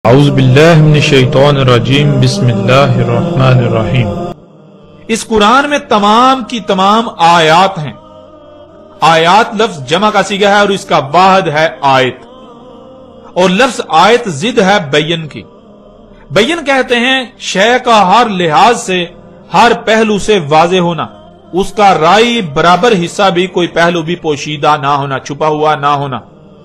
اعوذ باللہ من الشیطان الرجیم بسم اللہ الرحمن الرحیم۔ اس قرآن میں تمام کی تمام آیات ہیں۔ آیات لفظ جمع کا صیغہ ہے اور اس کا واحد ہے آیت، اور لفظ آیت ضد ہے بین کی۔ بین کہتے ہیں شے کا ہر لحاظ سے، ہر پہلو سے واضح ہونا، اس کا رائی برابر حصہ بھی کوئی پہلو بھی پوشیدہ نہ ہونا، چھپا ہوا نہ ہونا۔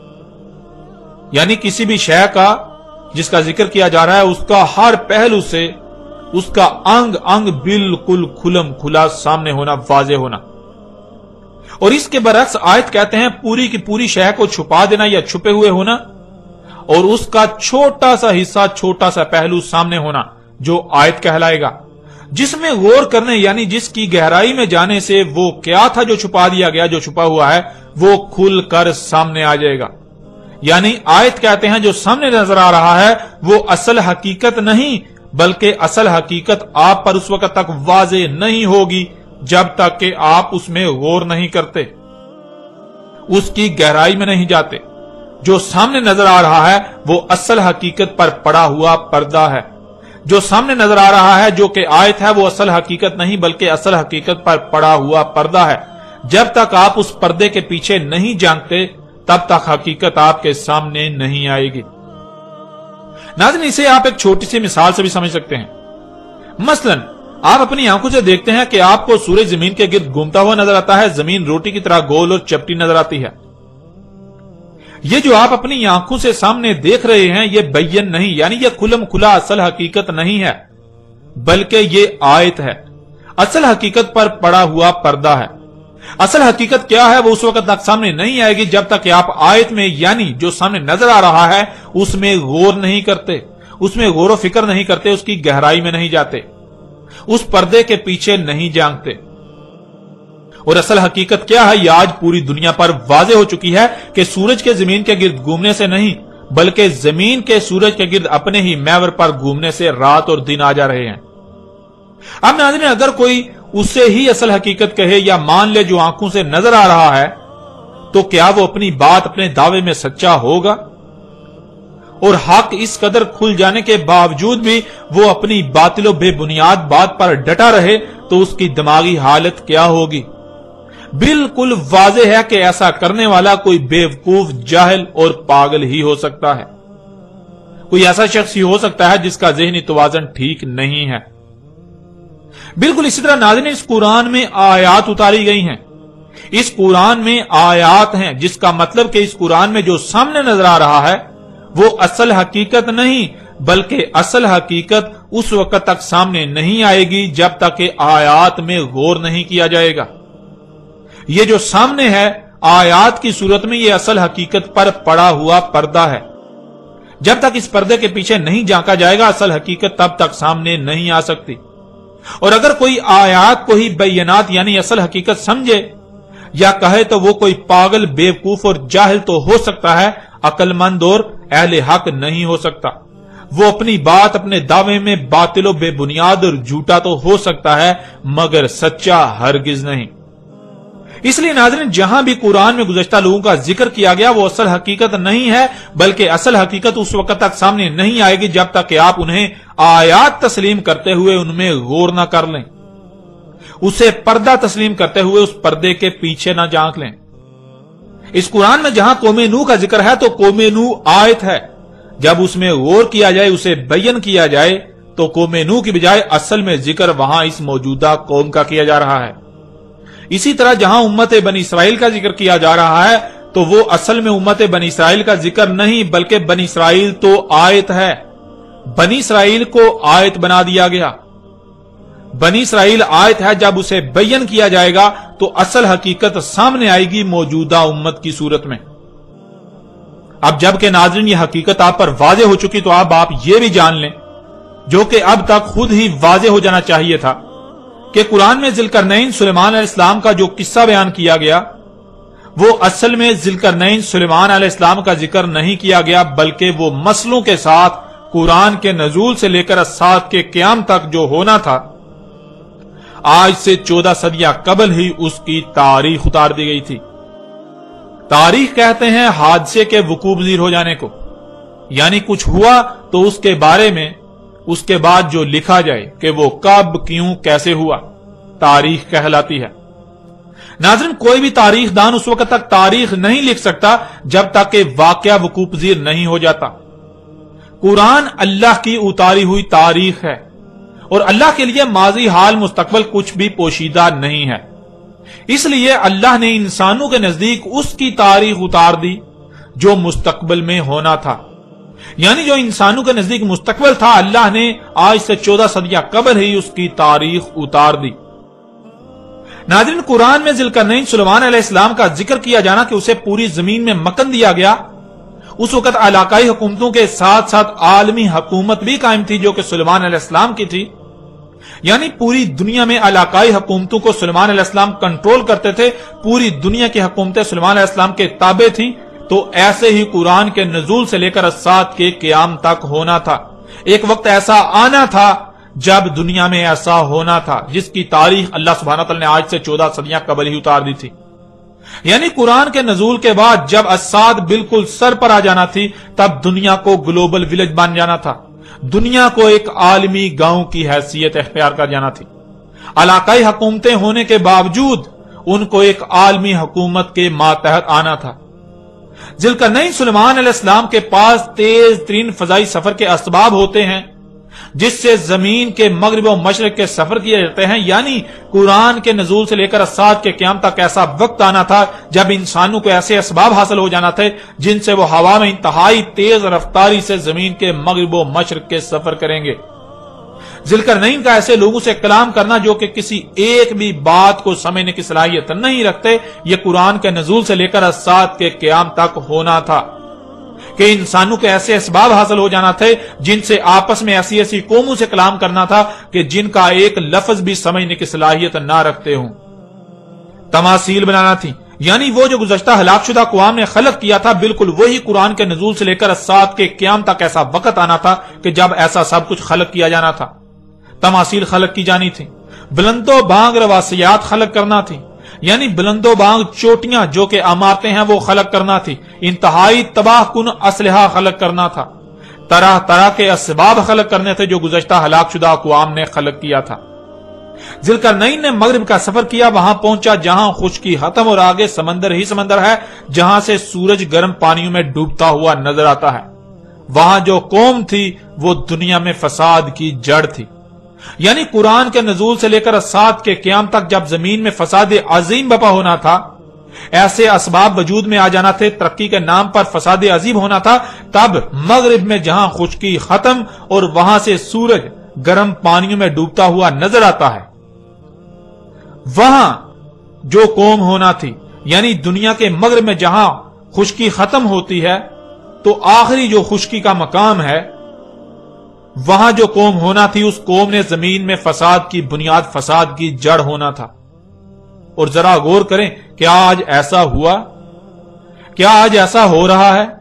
یعنی کسی بھی شے کا جس کا ذکر کیا جا رہا ہے اس کا ہر پہلو سے، اس کا انگ انگ بالکل کھلم کھلا سامنے ہونا، واضح ہونا۔ اور اس کے برعکس آیت کہتے ہیں پوری کی پوری شے کو چھپا دینا یا چھپے ہوئے ہونا، اور اس کا چھوٹا سا حصہ، چھوٹا سا پہلو سامنے ہونا، جو آیت کہلائے گا، جس میں غور کرنے یعنی جس کی گہرائی میں جانے سے وہ کیا تھا جو چھپا دیا گیا، جو چھپا ہوا ہے، وہ کھل کر سامنے آ جائے گا۔ یعنی آیت کہتے ہیں جو سامنے نظر آ رہا ہے وہ اصل حقیقت نہیں، بلکہ اصل حقیقت آپ پر اس وقت تک واضح نہیں ہوگی جب تک کہ آپ اس میں غور نہیں کرتے، اس کی گہرائی میں نہیں جاتے۔ جو سامنے نظر آ رہا ہے وہ اصل حقیقت پر پڑا ہوا پردہ ہے۔ جو سامنے نظر آ رہا ہے جو کہ آیت ہے وہ اصل حقیقت نہیں بلکہ اصل حقیقت پر پڑا ہوا پردہ ہے۔ جب تک آپ اس پردے کے پیچھے نہیں جانتے تب تک حقیقت آپ کے سامنے نہیں آئے گی۔ ناظرین، اسے آپ ایک چھوٹی سی مثال سے بھی سمجھ سکتے ہیں۔ مثلا آپ اپنی آنکھوں سے دیکھتے ہیں کہ آپ کو سورج زمین کے گرد گھومتا ہوا نظر آتا ہے، زمین روٹی کی طرح گول اور چپٹی نظر آتی ہے۔ یہ جو آپ اپنی آنکھوں سے سامنے دیکھ رہے ہیں یہ بین نہیں، یعنی یہ کھلم کھلا اصل حقیقت نہیں ہے، بلکہ یہ آیت ہے، اصل حقیقت پر پڑا ہوا پردہ ہے۔ اصل حقیقت کیا ہے وہ اس وقت تک سامنے نہیں آئے گی جب تک کہ آپ آیت میں یعنی جو سامنے نظر آ رہا ہے اس میں غور نہیں کرتے، اس میں غور و فکر نہیں کرتے، اس کی گہرائی میں نہیں جاتے، اس پردے کے پیچھے نہیں جانتے۔ اور اصل حقیقت کیا ہے یہ آج پوری دنیا پر واضح ہو چکی ہے کہ سورج کے زمین کے گرد گھومنے سے نہیں بلکہ زمین کے سورج کے گرد اپنے ہی محور پر گھومنے سے رات اور دن آ جا رہے ہیں۔ اب ناظرین، اگر کوئی اسے ہی اصل حقیقت کہے یا مان لے جو آنکھوں سے نظر آ رہا ہے تو کیا وہ اپنی بات اپنے دعوے میں سچا ہوگا؟ اور حق اس قدر کھل جانے کے باوجود بھی وہ اپنی باطل و بے بنیاد بات پر ڈٹا رہے تو اس کی دماغی حالت کیا ہوگی؟ بالکل واضح ہے کہ ایسا کرنے والا کوئی بیوقوف، جاہل اور پاگل ہی ہو سکتا ہے، کوئی ایسا شخص ہی ہو سکتا ہے جس کا ذہنی توازن ٹھیک نہیں ہے۔ بالکل اسی طرح ناظرین اس قرآن میں آیات اتاری گئی ہیں، اس قرآن میں آیات ہیں، جس کا مطلب کہ اس قرآن میں جو سامنے نظر آ رہا ہے وہ اصل حقیقت نہیں بلکہ اصل حقیقت اس وقت تک سامنے نہیں آئے گی جب تک کہ آیات میں غور نہیں کیا جائے گا۔ یہ جو سامنے ہے آیات کی صورت میں یہ اصل حقیقت پر پڑا ہوا پردہ ہے۔ جب تک اس پردے کے پیچھے نہیں جھانکا جائے گا اصل حقیقت تب تک سامنے نہیں آ سکتی۔ اور اگر کوئی آیات کو ہی بینات یعنی اصل حقیقت سمجھے یا کہے تو وہ کوئی پاگل، بیوقوف اور جاہل تو ہو سکتا ہے، عقل مند اور اہل حق نہیں ہو سکتا۔ وہ اپنی بات اپنے دعوے میں باطل و بے بنیاد اور جھوٹا تو ہو سکتا ہے مگر سچا ہرگز نہیں۔ اس لیے ناظرین جہاں بھی قرآن میں گزشتہ لوگوں کا ذکر کیا گیا وہ اصل حقیقت نہیں ہے بلکہ اصل حقیقت اس وقت تک سامنے نہیں آئے گی جب تک کہ آپ انہیں آیات تسلیم کرتے ہوئے ان میں غور نہ کر لیں، اسے پردہ تسلیم کرتے ہوئے اس پردے کے پیچھے نہ جھانک لیں۔ اس قرآن میں جہاں قوم نوح کا ذکر ہے تو قوم نوح آیت ہے، جب اس میں غور کیا جائے، اسے بیان کیا جائے تو قوم نوح کی بجائے اصل میں ذکر وہاں اس موجودہ قوم کا کیا جا رہا ہے۔ اسی طرح جہاں امت بنی اسرائیل کا ذکر کیا جا رہا ہے تو وہ اصل میں امت بنی اسرائیل کا ذکر نہیں بلکہ بنی اسرائیل تو آیت ہے، بنی اسرائیل کو آیت بنا دیا گیا۔ بنی اسرائیل آیت ہے، جب اسے بیان کیا جائے گا تو اصل حقیقت سامنے آئے گی موجودہ امت کی صورت میں۔ اب جب کہ ناظرین یہ حقیقت آپ پر واضح ہو چکی تو اب آپ یہ بھی جان لیں جو کہ اب تک خود ہی واضح ہو جانا چاہیے تھا کہ قرآن میں ذوالقرنین سلیمان علیہ السلام کا جو قصہ بیان کیا گیا وہ اصل میں ذوالقرنین سلیمان علیہ السلام کا ذکر نہیں کیا گیا بلکہ وہ مسلوں کے ساتھ قرآن کے نزول سے لے کر الساعۃ کے قیام تک جو ہونا تھا آج سے 14 صدیاں قبل ہی اس کی تاریخ اتار دی گئی تھی۔ تاریخ کہتے ہیں حادثے کے وقوع پذیر ہو جانے کو، یعنی کچھ ہوا تو اس کے بارے میں اس کے بعد جو لکھا جائے کہ وہ کب، کیوں، کیسے ہوا، تاریخ کہلاتی ہے۔ ناظرین، کوئی بھی تاریخ دان اس وقت تک تاریخ نہیں لکھ سکتا جب تک کہ واقعہ وقوع پذیر نہیں ہو جاتا۔ قرآن اللہ کی اتاری ہوئی تاریخ ہے، اور اللہ کے لیے ماضی، حال، مستقبل کچھ بھی پوشیدہ نہیں ہے۔ اس لیے اللہ نے انسانوں کے نزدیک اس کی تاریخ اتار دی جو مستقبل میں ہونا تھا، یعنی جو انسانوں کے نزدیک مستقبل تھا، اللہ نے آج سے 14 صدیاں قبل ہی اس کی تاریخ اتار دی۔ ناظرین، قرآن میں ذوالقرنین سلیمان علیہ السلام کا ذکر کیا جانا کہ اسے پوری زمین میں مکن دیا گیا، اس وقت علاقائی حکومتوں کے ساتھ ساتھ عالمی حکومت بھی قائم تھی جو کہ سلیمان علیہ السلام کی تھی، یعنی پوری دنیا میں علاقائی حکومتوں کو سلیمان علیہ السلام کنٹرول کرتے تھے، پوری دنیا کی حکومتیں سلیمان علیہ السلام کے تابع تھیں۔ تو ایسے ہی قرآن کے نزول سے لے کر الساعت کے قیام تک ہونا تھا۔ ایک وقت ایسا آنا تھا جب دنیا میں ایسا ہونا تھا، جس کی تاریخ اللہ سبحانہ تعالیٰ نے آج سے 14 صدیاں قبل ہی اتار دی تھی۔ یعنی قرآن کے نزول کے بعد جب الساعت بالکل سر پر آ جانا تھی، تب دنیا کو گلوبل ولیج بن جانا تھا، دنیا کو ایک عالمی گاؤں کی حیثیت اختیار کر جانا تھی۔ علاقائی حکومتیں ہونے کے باوجود ان کو ایک عالمی حکومت کے ماتحت آنا تھا۔ ذوالقرنین سلیمان علیہ السلام کے پاس تیز ترین فضائی سفر کے اسباب ہوتے ہیں، جس سے زمین کے مغرب و مشرق کے سفر کیے جاتے ہیں، یعنی قرآن کے نزول سے لے کر الساعت کے قیام تک ایسا وقت آنا تھا جب انسانوں کو ایسے اسباب حاصل ہو جانا تھے جن سے وہ ہوا میں انتہائی تیز رفتاری سے زمین کے مغرب و مشرق کے سفر کریں گے۔ ذوالقرنین کا ایسے لوگوں سے کلام کرنا جو کہ کسی ایک بھی بات کو سمجھنے کی صلاحیت نہیں رکھتے، یہ قرآن کے نزول سے لے کر الساعت کے قیام تک ہونا تھا کہ انسانوں کے ایسے اسباب حاصل ہو جانا تھے جن سے آپس میں ایسی ایسی قوموں سے کلام کرنا تھا کہ جن کا ایک لفظ بھی سمجھنے کی صلاحیت نہ رکھتے ہوں۔ تماثیل بنانا تھی، یعنی وہ جو گزشتہ ہلاک شدہ اقوام نے خلق کیا تھا، بالکل وہی قرآن کے نزول سے لے کر الساعت کے قیام تک ایسا وقت آنا تھا کہ جب ایسا سب کچھ خلق کیا جانا تھا۔ تماثیل خلق کی جانی تھی، بلند و بانگ رواسیات خلق کرنا تھی، یعنی بلند و بانگ چوٹیاں جو کہ عمارتیں ہیں وہ خلق کرنا تھی، انتہائی تباہ کن اسلحہ خلق کرنا تھا، طرح طرح کے اسباب خلق کرنے تھے جو گزشتہ ہلاک شدہ اقوام نے خلق کیا تھا۔ ذوالقرنین نے مغرب کا سفر کیا، وہاں پہنچا جہاں خشکی ختم اور آگے سمندر ہی سمندر ہے، جہاں سے سورج گرم پانیوں میں ڈوبتا ہوا نظر آتا ہے۔ وہاں جو قوم تھی وہ دنیا میں فساد کی جڑ تھی، یعنی قرآن کے نزول سے لے کر الساعت کے قیام تک جب زمین میں فساد عظیم بپا ہونا تھا، ایسے اسباب وجود میں آ جانا تھے، ترقی کے نام پر فساد عظیم ہونا تھا، تب مغرب میں جہاں خشکی ختم اور وہاں سے سورج گرم پانیوں میں ڈوبتا ہوا نظر آتا ہے، وہاں جو قوم ہونا تھی، یعنی دنیا کے مغرب میں جہاں خشکی ختم ہوتی ہے تو آخری جو خشکی کا مقام ہے، وہاں جو قوم ہونا تھی، اس قوم نے زمین میں فساد کی بنیاد، فساد کی جڑ ہونا تھا۔ اور ذرا غور کریں، کیا آج ایسا ہوا؟ کیا آج ایسا ہو رہا ہے؟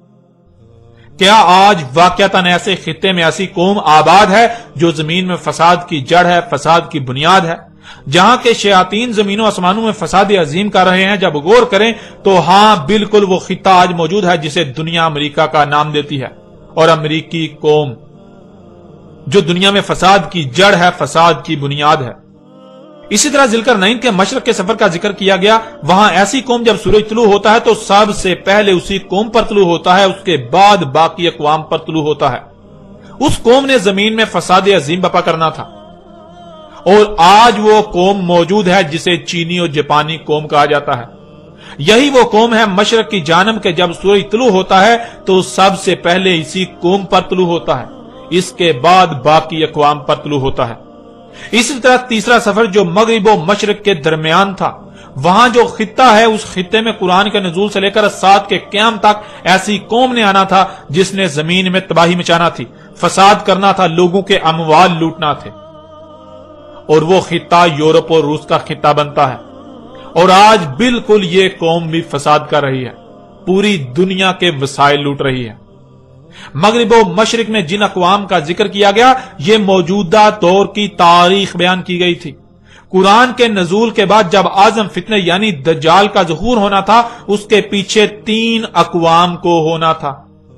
کیا آج واقعتاً ایسے خطے میں ایسی قوم آباد ہے جو زمین میں فساد کی جڑ ہے، فساد کی بنیاد ہے، جہاں کے شیاطین زمین و آسمانوں میں فساد عظیم کر رہے ہیں؟ جب غور کریں تو ہاں، بالکل وہ خطہ آج موجود ہے جسے دنیا امریکہ کا نام دیتی ہے، اور امریکی قوم جو دنیا میں فساد کی جڑ ہے، فساد کی بنیاد ہے۔ اسی طرح ذوالقرنین کے مشرق کے سفر کا ذکر کیا گیا، وہاں ایسی قوم جب سورج طلوع ہوتا ہے تو سب سے پہلے اسی قوم پر طلوع ہوتا ہے، اس کے بعد باقی اقوام پر طلوع ہوتا ہے۔ اس قوم نے زمین میں فساد عظیم بپا کرنا تھا، اور آج وہ قوم موجود ہے جسے چینی اور جاپانی قوم کہا جاتا ہے۔ یہی وہ قوم ہے مشرق کی جانب کے جب سورج طلوع ہوتا ہے تو سب سے پہلے اسی قوم پر طلوع ہوتا ہے، اس کے بعد باقی اقوام پر طلوع ہوتا ہے۔ اسی طرح تیسرا سفر جو مغرب و مشرق کے درمیان تھا، وہاں جو خطہ ہے، اس خطے میں قرآن کے نزول سے لے کر الساعت کے قیام تک ایسی قوم نے آنا تھا جس نے زمین میں تباہی مچانا تھی، فساد کرنا تھا، لوگوں کے اموال لوٹنا تھے، اور وہ خطہ یورپ اور روس کا خطہ بنتا ہے۔ اور آج بالکل یہ قوم بھی فساد کر رہی ہے، پوری دنیا کے وسائل لوٹ رہی ہے۔ مغرب و مشرق میں جن اقوام کا ذکر کیا گیا، یہ موجودہ دور کی تاریخ بیان کی گئی تھی۔ قرآن کے نزول کے بعد جب اعظم فتنہ یعنی دجال کا ظہور ہونا تھا، اس کے پیچھے 3 اقوام کو ہونا تھا۔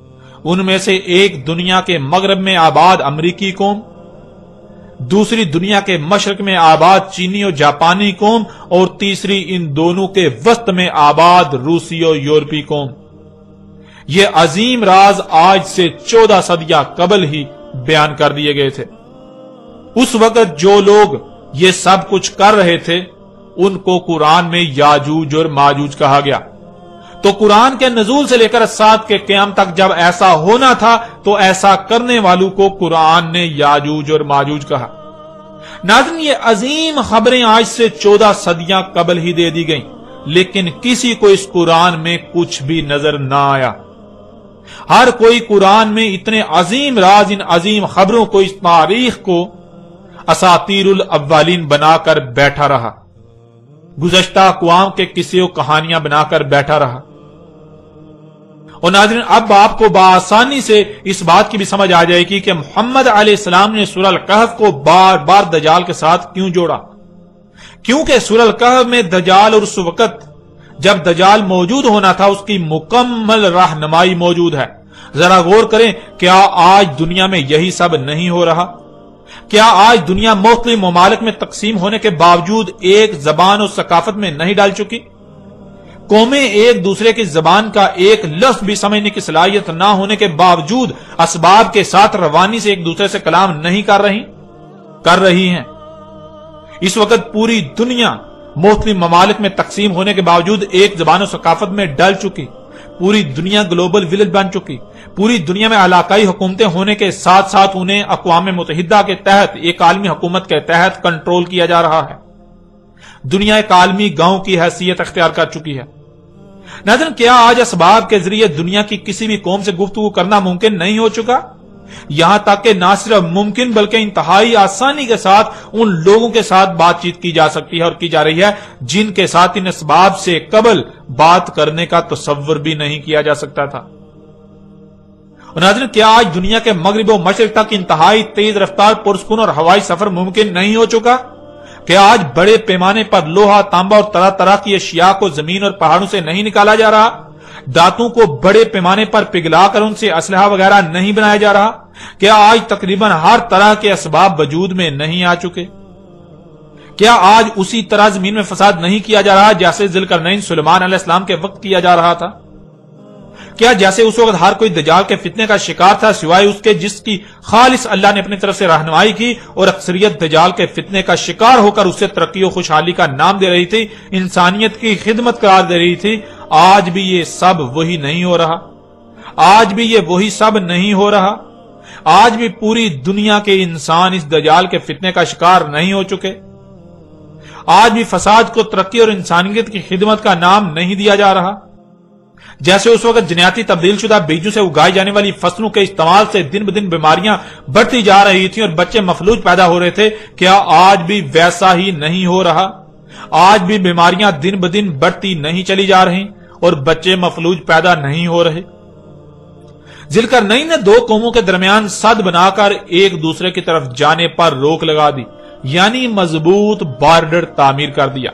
ان میں سے ایک دنیا کے مغرب میں آباد امریکی قوم، دوسری دنیا کے مشرق میں آباد چینی اور جاپانی قوم، اور تیسری ان دونوں کے وسط میں آباد روسی اور یورپی قوم۔ یہ عظیم راز آج سے 14 صدیاں قبل ہی بیان کر دیے گئے تھے۔ اس وقت جو لوگ یہ سب کچھ کر رہے تھے ان کو قرآن میں یاجوج اور ماجوج کہا گیا۔ تو قرآن کے نزول سے لے کر سات کے قیام تک جب ایسا ہونا تھا تو ایسا کرنے والوں کو قرآن نے یاجوج اور ماجوج کہا۔ ناظرین، یہ عظیم خبریں آج سے 14 صدیاں قبل ہی دے دی گئیں، لیکن کسی کو اس قرآن میں کچھ بھی نظر نہ آیا۔ ہر کوئی قرآن میں اتنے عظیم راز، ان عظیم خبروں کو، اس تاریخ کو اساطیر الاولین بنا کر بیٹھا رہا، گزشتہ اقوام کے قصے و کہانیاں بنا کر بیٹھا رہا۔ اور ناظرین، اب آپ کو بآسانی سے اس بات کی بھی سمجھ آ جائے گی کہ محمد علیہ السلام نے سورہ الکہف کو بار بار دجال کے ساتھ کیوں جوڑا۔ کیونکہ سورہ الکہف میں دجال اور اس وقت جب دجال موجود ہونا تھا اس کی مکمل رہنمائی موجود ہے۔ ذرا غور کریں، کیا آج دنیا میں یہی سب نہیں ہو رہا؟ کیا آج دنیا مختلف ممالک میں تقسیم ہونے کے باوجود ایک زبان اور ثقافت میں نہیں ڈال چکی؟ قومیں ایک دوسرے کی زبان کا ایک لفظ بھی سمجھنے کی صلاحیت نہ ہونے کے باوجود اسباب کے ساتھ روانی سے ایک دوسرے سے کلام نہیں کر رہی ہیں۔ اس وقت پوری دنیا مختلف ممالک میں تقسیم ہونے کے باوجود ایک زبان و ثقافت میں ڈل چکی، پوری دنیا گلوبل ولیج بن چکی، پوری دنیا میں علاقائی حکومتیں ہونے کے ساتھ ساتھ انہیں اقوام متحدہ کے تحت، ایک عالمی حکومت کے تحت کنٹرول کیا جا رہا ہے۔ دنیا ایک عالمی گاؤں کی حیثیت اختیار کر چکی ہے۔ ناظرین، کیا آج اسباب کے ذریعے دنیا کی کسی بھی قوم سے گفتگو کرنا ممکن نہیں ہو چکا؟ یہاں تک کہ نہ صرف ممکن بلکہ انتہائی آسانی کے ساتھ ان لوگوں کے ساتھ بات چیت کی جا سکتی ہے اور کی جا رہی ہے جن کے ساتھ ان اسباب سے قبل بات کرنے کا تصور بھی نہیں کیا جا سکتا تھا۔ اور ناظرین، کیا آج دنیا کے مغرب و مشرق تک انتہائی تیز رفتار پرسکون اور ہوائی سفر ممکن نہیں ہو چکا؟ کیا آج بڑے پیمانے پر لوہا، تانبا اور طرح طرح کی اشیاء کو زمین اور پہاڑوں سے نہیں نکالا جا رہا؟ دانتوں کو بڑے پیمانے پر پگھلا کر ان سے اسلحہ وغیرہ نہیں بنایا جا رہا؟ کیا آج تقریباً ہر طرح کے اسباب وجود میں نہیں آ چکے؟ کیا آج اسی طرح زمین میں فساد نہیں کیا جا رہا جیسے ذوالقرنین سلیمان علیہ السلام کے وقت کیا جا رہا تھا؟ کیا جیسے اس وقت ہر کوئی دجال کے فتنے کا شکار تھا سوائے اس کے جس کی خالص اللہ نے اپنی طرف سے رہنمائی کی، اور اکثریت دجال کے فتنے کا شکار ہو کر اسے ترقی و خوشحالی کا نام دے رہی تھی، انسانیت کی خدمت قرار دے رہی تھی؟ آج بھی یہ سب وہی نہیں ہو رہا۔ آج بھی یہ وہی سب نہیں ہو رہا۔ آج بھی پوری دنیا کے انسان اس دجال کے فتنے کا شکار نہیں ہو چکے۔ آج بھی فساد کو ترقی اور انسانیت کی خدمت کا نام نہیں دیا جا رہا۔ جیسے اس وقت جنیاتی تبدیل شدہ بیجوں سے اگائی جانے والی فصلوں کے استعمال سے دن بدن بیماریاں بڑھتی جا رہی تھیں اور بچے مفلوج پیدا ہو رہے تھے، کیا آج بھی ویسا ہی نہیں ہو رہا؟ آج بھی بیماریاں دن بدن بڑھتی نہیں چلی جا رہی اور بچے مفلوج پیدا نہیں ہو رہے۔ ذوالقرنین نے دو قوموں کے درمیان سد بنا کر ایک دوسرے کی طرف جانے پر روک لگا دی، یعنی مضبوط بارڈر تعمیر کر دیا۔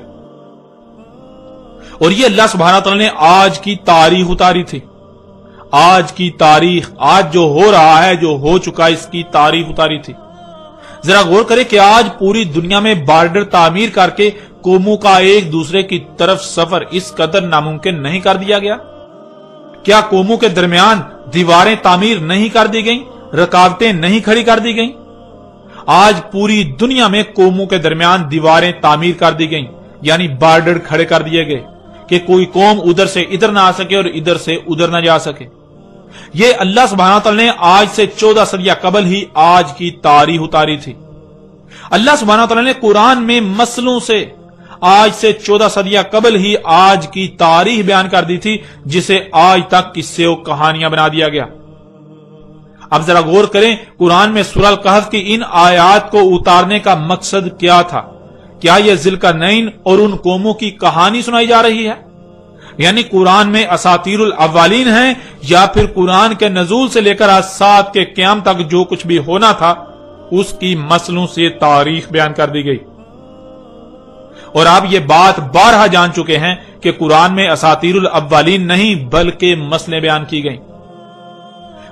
اور یہ اللہ سبحانہ تعالیٰ نے آج کی تاریخ اتاری تھی۔ آج کی تاریخ، آج جو ہو رہا ہے، جو ہو چکا، اس کی تاریخ اتاری تھی۔ ذرا غور کریں کہ آج پوری دنیا میں بارڈر تعمیر کر کے قوموں کا ایک دوسرے کی طرف سفر اس قدر ناممکن نہیں کر دیا گیا؟ کیا قوموں کے درمیان دیواریں تعمیر نہیں کر دی گئیں؟ رکاوٹیں نہیں کھڑی کر دی گئیں؟ آج پوری دنیا میں قوموں کے درمیان دیواریں تعمیر کر دی گئیں، یعنی بارڈر کھڑے کر دیے گئے کہ کوئی قوم ادھر سے ادھر نہ آ سکے اور ادھر سے ادھر نہ جا سکے۔ یہ اللہ سبحانہ تعالیٰ نے آج سے 14 صدیاں قبل ہی آج کی تاریخ اتاری تھی۔ اللہ سبحانہ تعالیٰ نے قرآن میں مسئلوں سے آج سے 14 صدیاں قبل ہی آج کی تاریخ بیان کر دی تھی، جسے آج تک قصے و کہانیاں بنا دیا گیا۔ اب ذرا غور کریں، قرآن میں سورہ الکہف کی ان آیات کو اتارنے کا مقصد کیا تھا؟ کیا یہ ذوالقرنین اور ان قوموں کی کہانی سنائی جا رہی ہے؟ یعنی قرآن میں اساطیر الاولین ہیں، یا پھر قرآن کے نزول سے لے کر آج سات کے قیام تک جو کچھ بھی ہونا تھا اس کی مسئلوں سے تاریخ بیان کر دی گئی؟ اور آپ یہ بات بارہا جان چکے ہیں کہ قرآن میں اساطیر الاولین نہیں بلکہ مسئلے بیان کی گئیں۔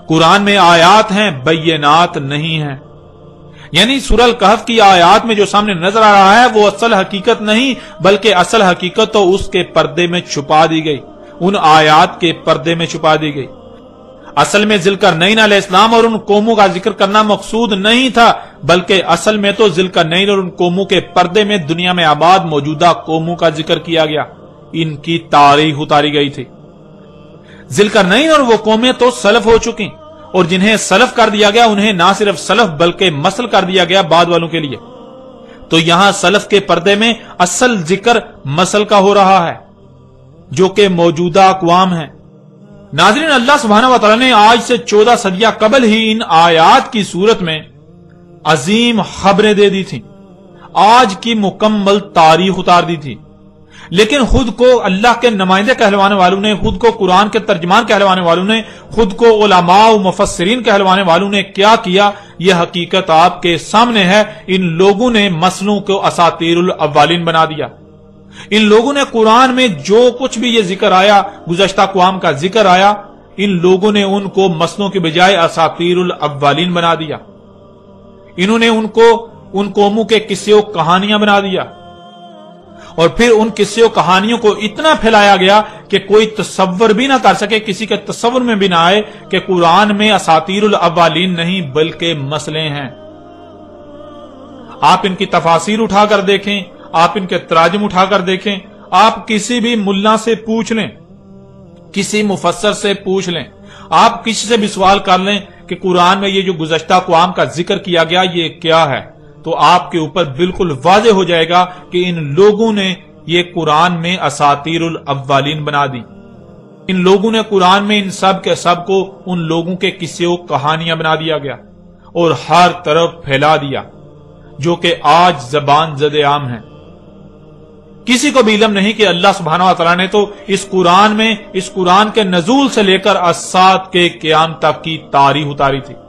قرآن میں آیات ہیں، بینات نہیں ہیں۔ یعنی سورہ الکہف کی آیات میں جو سامنے نظر آ رہا ہے وہ اصل حقیقت نہیں، بلکہ اصل حقیقت تو اس کے پردے میں چھپا دی گئی، ان آیات کے پردے میں چھپا دی گئی۔ اصل میں ذوالقرنین علیہ السلام اور ان قوموں کا ذکر کرنا مقصود نہیں تھا، بلکہ اصل میں تو ذوالقرنین اور ان قوموں کے پردے میں دنیا میں آباد موجودہ قوموں کا ذکر کیا گیا، ان کی تاریخ اتاری گئی تھی۔ ذوالقرنین اور وہ قومیں تو سلف ہو چکی، اور جنہیں سلف کر دیا گیا انہیں نہ صرف سلف بلکہ مسل کر دیا گیا بعد والوں کے لیے۔ تو یہاں سلف کے پردے میں اصل ذکر مسل کا ہو رہا ہے، جو کہ موجودہ اقوام ہیں۔ ناظرین، اللہ سبحانہ وتعالی نے آج سے 14 صدیاں قبل ہی ان آیات کی صورت میں عظیم خبریں دے دی تھیں، آج کی مکمل تاریخ اتار دی تھی، لیکن خود کو اللہ کے نمائندے کہلوانے والوں نے، خود کو قرآن کے ترجمان کہلوانے والوں نے، خود کو علماء و مفسرین کہلوانے والوں نے کیا کیا، یہ حقیقت آپ کے سامنے ہے۔ ان لوگوں نے مسلوں کو اساطیر الاولین بنا دیا۔ ان لوگوں نے قرآن میں جو کچھ بھی یہ ذکر آیا، گزشتہ اقوام کا ذکر آیا، ان لوگوں نے ان کو مسلوں کے بجائے اساطیر الاولین بنا دیا۔ انہوں نے ان کو ان قوموں کے قصے و کہانیاں بنا دیا، اور پھر ان قصے و کہانیوں کو اتنا پھیلایا گیا کہ کوئی تصور بھی نہ کر سکے، کسی کے تصور میں بھی نہ آئے کہ قرآن میں اساطیر الاولین نہیں بلکہ مسئلے ہیں۔ آپ ان کی تفاسیر اٹھا کر دیکھیں، آپ ان کے تراجم اٹھا کر دیکھیں، آپ کسی بھی ملا سے پوچھ لیں، کسی مفسر سے پوچھ لیں، آپ کسی سے بھی سوال کر لیں کہ قرآن میں یہ جو گزشتہ اقوام کا ذکر کیا گیا یہ کیا ہے، تو آپ کے اوپر بالکل واضح ہو جائے گا کہ ان لوگوں نے یہ قرآن میں اساطیر الاولین بنا دی۔ ان لوگوں نے قرآن میں ان سب کے سب کو ان لوگوں کے قصے و کہانیاں بنا دیا گیا اور ہر طرف پھیلا دیا، جو کہ آج زبان زد عام ہے۔ کسی کو بھی علم نہیں کہ اللہ سبحانہ وتعالی نے تو اس قرآن میں، اس قرآن کے نزول سے لے کر الساعۃ کے قیام تک کی تاریخ اتاری تھی۔